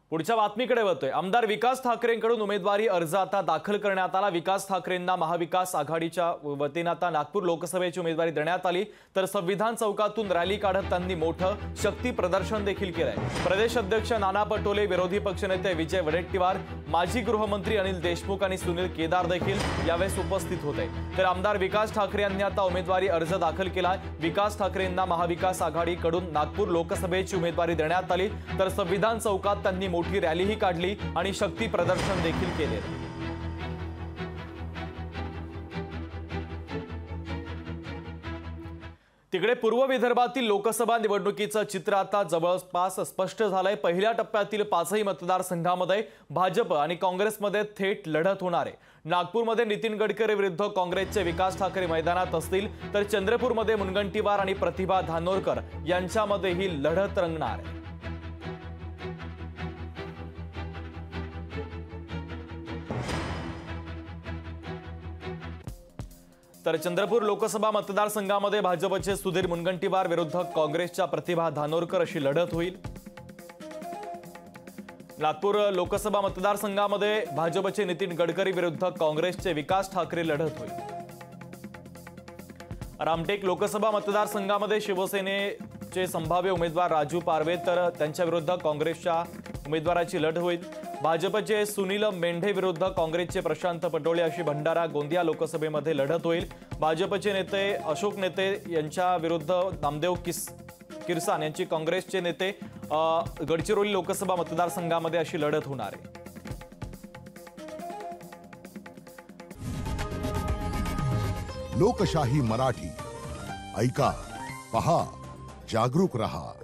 पुढच्या बातमीकडे वळतोय। आमदार विकास ठाकरेंकडून उमेदवारी अर्ज आता दाखल करण्यात आला। विकास ठाकरेंना महाविकास आघाडीच्या वतीने आता नागपूर लोकसभेची उमेदवारी देण्यात आली, तर संविधान चौकातून रॅली काढत त्यांनी मोठं शक्ती प्रदर्शन देखील केलंय। प्रदेश अध्यक्ष नाना पटोले, विरोधी पक्षनेते विजय वडेट्टीवार, माजी गृहमंत्री अनिल देशमुख आणि सुनील केदार देखील यावेळेस उपस्थित होते। तर आमदार विकास ठाकरे यांनी आता उमेदवारी अर्ज दाखल केलाय। विकास ठाकरेंना महाविकास आघाडीकडून नागपूर लोकसभेची उमेदवारी देण्यात आली, तर संविधान चौकात त्यांनी मोठी रॅलीही काढली आणि शक्ती प्रदर्शन देखील केले। तिकडे पूर्व विदर्भातील लोकसभा निवडणुकीचं चित्र आता जवळपास स्पष्ट झालंय। पहिल्या टप्प्यातील 5ही मतदारसंघामध्ये भाजप आणि काँग्रेसमध्ये थेट लढत होणार आहे। नागपूरमध्ये नितीन गडकरी विरुद्ध काँग्रेसचे विकास ठाकरे मैदानात असतील, तर चंद्रपूरमध्ये मुनगंटीवार आणि प्रतिभा धानोरकर यांच्यामध्ये ही लढत रंगणार आहे। तर चंद्रपूर लोकसभा मतदारसंघामध्ये भाजपचे सुधीर मुनगंटीवार विरुद्ध काँग्रेसच्या प्रतिभा धानोरकर अशी लढत होईल। नागपूर लोकसभा मतदारसंघामध्ये भाजपचे नितीन गडकरी विरुद्ध काँग्रेसचे विकास ठाकरे लढत होईल। रामटेक लोकसभा मतदारसंघामध्ये शिवसेनेचे संभाव्य उमेदवार राजू पारवे, तर त्यांच्या विरुद्ध काँग्रेसच्या उमेदवाराची लढत होईल। भाजपचे सुनील मेंढे विरुद्ध काँग्रेसचे प्रशांत पटोले अशी भंडारा गोंदिया लोकसभेमध्ये लढत होईल। भाजपचे नेते अशोक नेते यांच्या विरुद्ध नामदेव किरसान यांची काँग्रेसचे नेते गडचिरोली लोकसभा मतदारसंघामध्ये अशी लढत होणार आहे। लोकशाही मराठी ऐका, पहा, जागरूक रहा।